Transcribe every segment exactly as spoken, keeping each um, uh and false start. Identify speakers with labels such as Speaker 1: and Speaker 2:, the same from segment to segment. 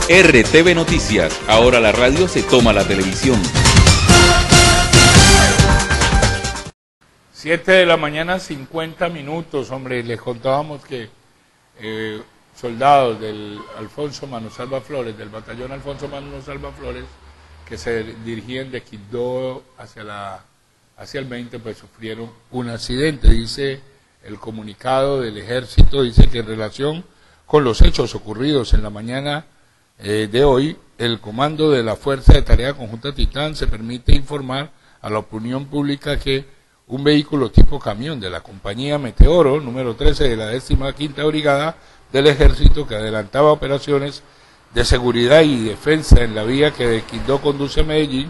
Speaker 1: R T V Noticias, ahora la radio se toma la televisión.
Speaker 2: Siete de la mañana, cincuenta minutos, hombre, les contábamos que eh, soldados del Alfonso Manosalva Flores, del batallón Alfonso Manosalva Flores, que se dirigían de Quibdó hacia, la, hacia el veinte, pues sufrieron un accidente. Dice el comunicado del ejército, dice que en relación con los hechos ocurridos en la mañana eh, de hoy, el comando de la Fuerza de Tarea Conjunta Titán se permite informar a la opinión pública que un vehículo tipo camión de la compañía Meteoro, número trece de la décima quinta Brigada del Ejército, que adelantaba operaciones de seguridad y defensa en la vía que de Quibdó conduce a Medellín,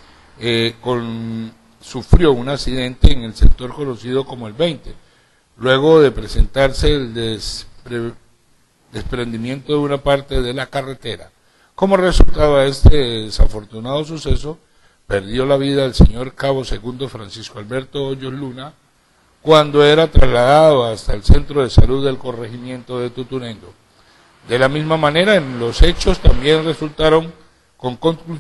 Speaker 2: eh, con, sufrió un accidente en el sector conocido como el veinte, luego de presentarse el despre, desprendimiento de una parte de la carretera. Como resultado de este desafortunado suceso, perdió la vida el señor Cabo Segundo Francisco Alberto Hoyos Luna cuando era trasladado hasta el centro de salud del corregimiento de Tutunendo. De la misma manera, en los hechos también resultaron con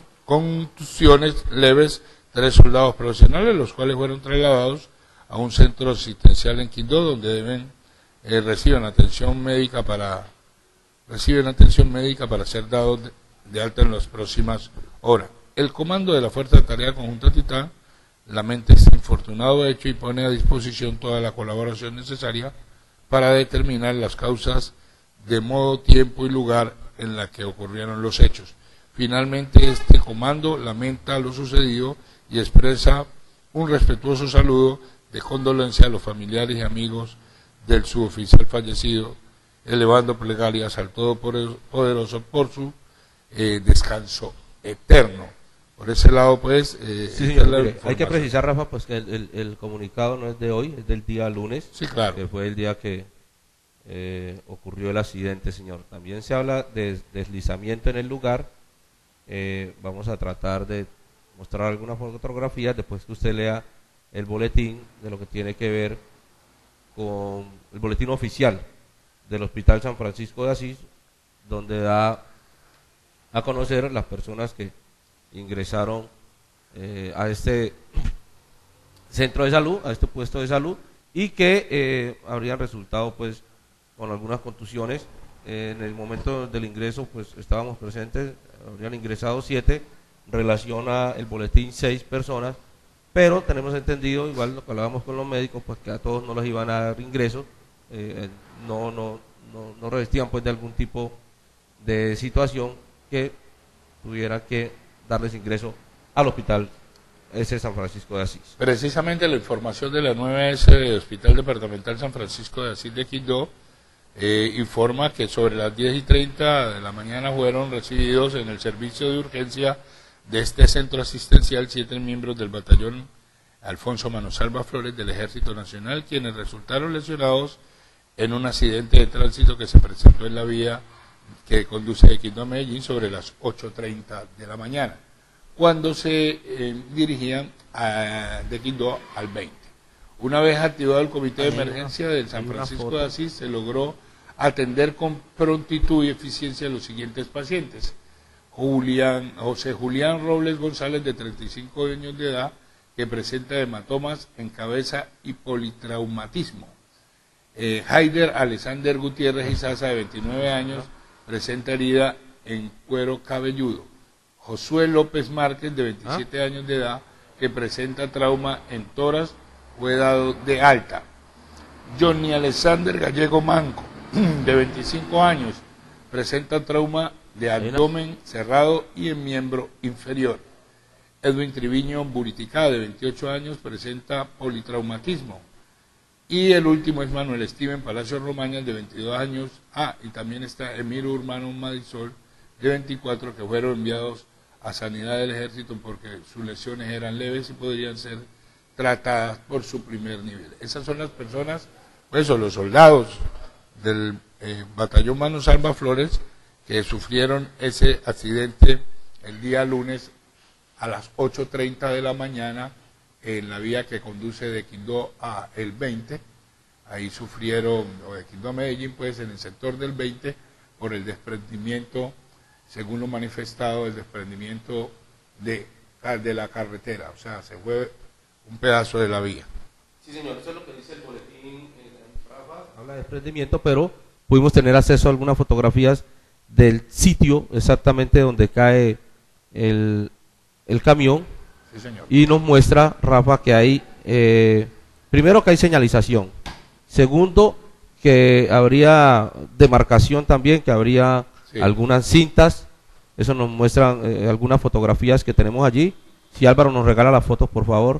Speaker 2: contusiones leves tres soldados profesionales, los cuales fueron trasladados a un centro asistencial en Quibdó, donde deben eh, reciben atención médica para reciben atención médica para ser dados de, de alta en las próximas horas. El comando de la Fuerza de Tarea Conjunta Titán lamenta este infortunado hecho y pone a disposición toda la colaboración necesaria para determinar las causas de modo, tiempo y lugar en la que ocurrieron los hechos. Finalmente, este comando lamenta lo sucedido y expresa un respetuoso saludo de condolencia a los familiares y amigos del suboficial fallecido, elevando plegarias al Todopoderoso por su eh, descanso eterno. Por ese lado, pues... Eh,
Speaker 3: sí, señor, mire, hay que precisar, Rafa, pues que el, el, el comunicado no es de hoy, es del día lunes,
Speaker 2: sí, claro,
Speaker 3: que fue el día que eh, ocurrió el accidente, señor. También se habla de deslizamiento en el lugar. Eh, vamos a tratar de mostrar algunas fotografías después que usted lea el boletín de lo que tiene que ver con el boletín oficial del Hospital San Francisco de Asís, donde da a conocer las personas que ingresaron eh, a este centro de salud, a este puesto de salud, y que eh, habrían resultado pues con algunas contusiones. Eh, en el momento del ingreso pues estábamos presentes, habrían ingresado siete, relaciona el boletín seis personas, pero tenemos entendido, igual lo que hablábamos con los médicos, pues que a todos no les iban a dar ingreso, eh, no, no, no, no revestían pues de algún tipo de situación que tuviera que darles ingreso al hospital ese San Francisco de Asís.
Speaker 2: Precisamente la información de la nueve ese de Hospital Departamental San Francisco de Asís de Quibdó eh, informa que sobre las diez y treinta de la mañana fueron recibidos en el servicio de urgencia de este centro asistencial siete miembros del batallón Alfonso Manosalva Flores del Ejército Nacional, quienes resultaron lesionados en un accidente de tránsito que se presentó en la vía que conduce de Quibdó a Medellín sobre las ocho treinta de la mañana, cuando se eh, dirigían a, de Quibdó al veinte. Una vez activado el comité de emergencia del San Francisco de Asís, se logró atender con prontitud y eficiencia a los siguientes pacientes: Julián, José Julián Robles González, de treinta y cinco años de edad, que presenta hematomas en cabeza y politraumatismo. Eh, Haider Alexander Gutiérrez Izaza, de veintinueve años, presenta herida en cuero cabelludo. Josué López Márquez, de veintisiete ¿Ah? años de edad, que presenta trauma en tórax, fue dado de alta. Johnny Alexander Gallego Manco, de veinticinco años, presenta trauma de abdomen cerrado y en miembro inferior. Edwin Triviño Buriticá, de veintiocho años, presenta politraumatismo. Y el último es Manuel Steven Palacio Romañas, de veintidós años. Ah, y también está Emilio Urbano Madisol, de veinticuatro, que fueron enviados a Sanidad del Ejército porque sus lesiones eran leves y podrían ser tratadas por su primer nivel. Esas son las personas, pues, o los soldados del eh, batallón Manosalva Flores, que sufrieron ese accidente el día lunes a las ocho treinta de la mañana en la vía que conduce de Quibdó a el veinte. Ahí sufrieron, o de Quibdó a Medellín, pues en el sector del veinte, por el desprendimiento según lo manifestado, el desprendimiento de, de la carretera, o sea, se fue un pedazo de la vía.
Speaker 3: Sí, señor, eso es lo que dice el boletín. Habla de desprendimiento, pero pudimos tener acceso a algunas fotografías del sitio exactamente donde cae el, el camión.
Speaker 2: Sí, señor.
Speaker 3: Y nos muestra, Rafa, que hay, eh, primero que hay señalización, segundo que habría demarcación también, que habría sí. algunas cintas, eso nos muestran eh, algunas fotografías que tenemos allí. Si Álvaro nos regala las fotos, por favor.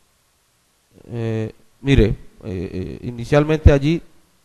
Speaker 3: Eh, mire, eh, eh, inicialmente allí,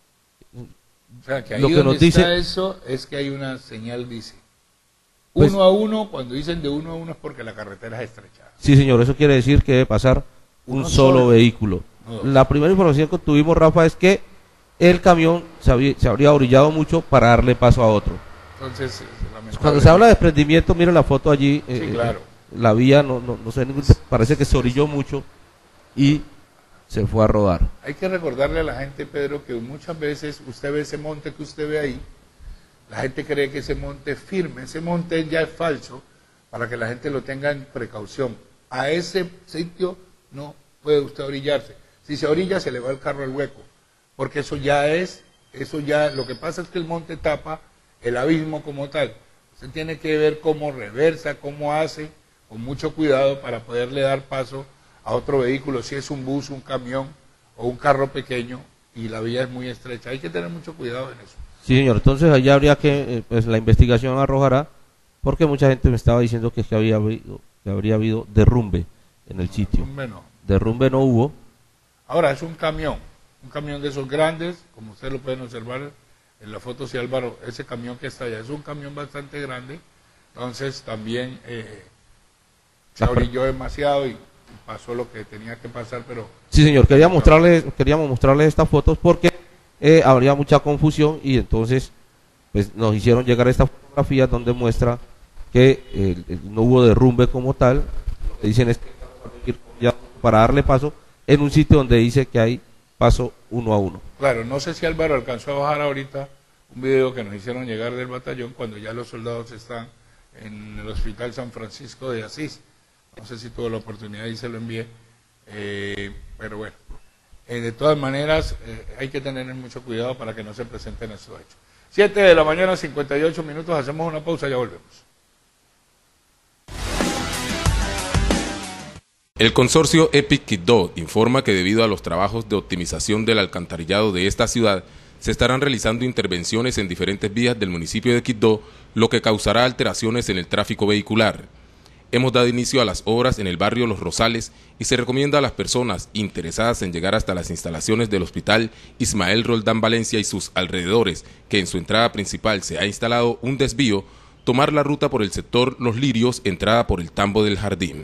Speaker 2: o sea, que ahí
Speaker 3: lo que
Speaker 2: donde
Speaker 3: nos dice
Speaker 2: está eso es que hay una señal, dice
Speaker 3: pues,
Speaker 2: uno a uno. Cuando dicen de uno a uno es porque la carretera es estrechada.
Speaker 3: Sí, señor, eso quiere decir que debe pasar un solo, solo vehículo.
Speaker 2: No.
Speaker 3: La primera información que tuvimos, Rafa, es que el camión se, había, se habría orillado mucho para darle paso a otro.
Speaker 2: Entonces,
Speaker 3: cuando se habla de desprendimiento, miren la foto allí,
Speaker 2: sí,
Speaker 3: eh,
Speaker 2: claro.
Speaker 3: la vía no, no, no sé, parece que se orilló mucho y se fue a rodar.
Speaker 2: Hay que recordarle a la gente, Pedro, que muchas veces usted ve ese monte que usted ve ahí, la gente cree que ese monte es firme, ese monte ya es falso, para que la gente lo tenga en precaución. A ese sitio no puede usted orillarse. Si se orilla, se le va el carro al hueco, porque eso ya es, eso ya, lo que pasa es que el monte tapa el abismo como tal. Usted tiene que ver cómo reversa, cómo hace, con mucho cuidado para poderle dar paso a otro vehículo, si es un bus, un camión o un carro pequeño y la vía es muy estrecha. Hay que tener mucho cuidado en eso.
Speaker 3: Sí, señor, entonces allá habría que, eh, pues la investigación arrojará, porque mucha gente me estaba diciendo que, que, había habido, que habría habido derrumbe en el sitio.
Speaker 2: Derrumbe no.
Speaker 3: Derrumbe no hubo.
Speaker 2: Ahora es un camión, un camión de esos grandes, como ustedes lo pueden observar en la foto, si Álvaro, ese camión que está allá es un camión bastante grande, entonces también eh, se orilló demasiado y pasó lo que tenía que pasar, pero...
Speaker 3: Sí, señor, quería mostrarles, queríamos mostrarles estas fotos porque eh, habría mucha confusión y entonces pues nos hicieron llegar estas fotografías donde muestra que eh, no hubo derrumbe como tal. Lo que dicen es que ya para darle paso en un sitio donde dice que hay paso uno a uno.
Speaker 2: Claro, no sé si Álvaro alcanzó a bajar ahorita un video que nos hicieron llegar del batallón cuando ya los soldados están en el Hospital San Francisco de Asís. No sé si tuvo la oportunidad y se lo envié, eh, pero bueno, eh, de todas maneras eh, hay que tener mucho cuidado para que no se presenten estos hechos. siete de la mañana, cincuenta y ocho minutos, hacemos una pausa y ya volvemos.
Speaker 1: El consorcio Epic Quibdó informa que debido a los trabajos de optimización del alcantarillado de esta ciudad, se estarán realizando intervenciones en diferentes vías del municipio de Quibdó, lo que causará alteraciones en el tráfico vehicular. Hemos dado inicio a las obras en el barrio Los Rosales y se recomienda a las personas interesadas en llegar hasta las instalaciones del Hospital Ismael Roldán Valencia y sus alrededores, que en su entrada principal se ha instalado un desvío, tomar la ruta por el sector Los Lirios, entrada por el Tambo del Jardín.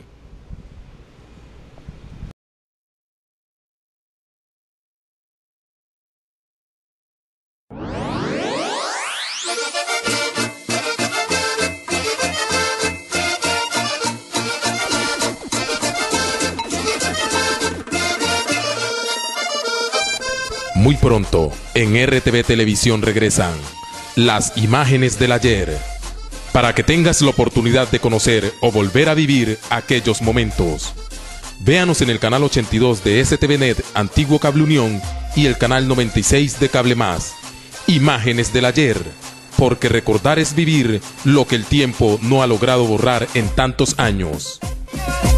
Speaker 1: Muy pronto, en R T V Televisión regresan las imágenes del ayer, para que tengas la oportunidad de conocer o volver a vivir aquellos momentos. Véanos en el canal ochenta y dos de S T V Net, Antiguo Cable Unión, y el canal noventa y seis de Cable Más. Imágenes del ayer, porque recordar es vivir lo que el tiempo no ha logrado borrar en tantos años.